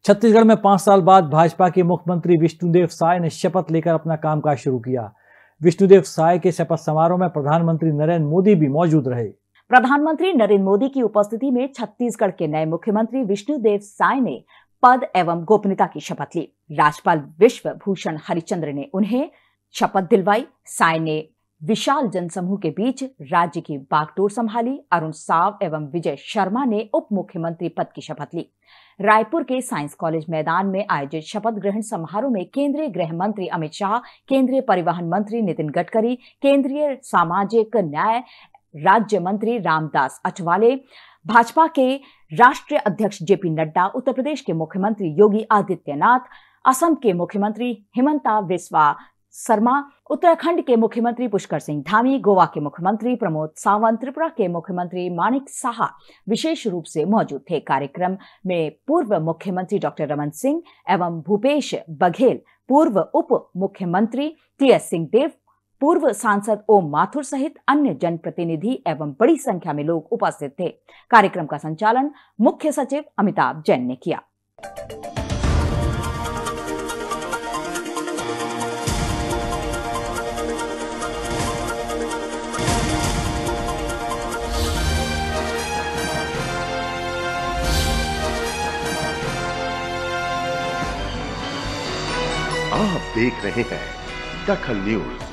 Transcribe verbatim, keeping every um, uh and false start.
छत्तीसगढ़ में पांच साल बाद भाजपा के मुख्यमंत्री विष्णुदेव साय ने शपथ लेकर अपना कामकाज शुरू किया। विष्णुदेव साय के शपथ समारोह में प्रधानमंत्री नरेंद्र मोदी भी मौजूद रहे। प्रधानमंत्री नरेंद्र मोदी की उपस्थिति में छत्तीसगढ़ के नए मुख्यमंत्री विष्णुदेव साय ने पद एवं गोपनीयता की शपथ ली। राज्यपाल विश्व भूषण हरिचंद्र ने उन्हें शपथ दिलवाई। साय ने विशाल जनसमूह के बीच राज्य की बागडोर संभाली। अरुण साव एवं विजय शर्मा ने उप मुख्यमंत्री पद की शपथ ली। रायपुर के साइंस कॉलेज मैदान में आयोजित शपथ ग्रहण समारोह में केंद्रीय गृह मंत्री अमित शाह, केंद्रीय परिवहन मंत्री नितिन गडकरी, केंद्रीय सामाजिक न्याय राज्य मंत्री रामदास अठवले, भाजपा के राष्ट्रीय अध्यक्ष जेपी नड्डा, उत्तर प्रदेश के मुख्यमंत्री योगी आदित्यनाथ, असम के मुख्यमंत्री हिमंता बिस्वा शर्मा, उत्तराखंड के मुख्यमंत्री पुष्कर सिंह धामी, गोवा के मुख्यमंत्री प्रमोद सावंत, त्रिपुरा के मुख्यमंत्री माणिक साहा विशेष रूप से मौजूद थे। कार्यक्रम में पूर्व मुख्यमंत्री डॉक्टर रमन सिंह एवं भूपेश बघेल, पूर्व उप मुख्यमंत्री टी एस सिंहदेव, पूर्व सांसद ओम माथुर सहित अन्य जनप्रतिनिधि एवं बड़ी संख्या में लोग उपस्थित थे। कार्यक्रम का संचालन मुख्य सचिव अमिताभ जैन ने किया। आप देख रहे हैं दखल न्यूज।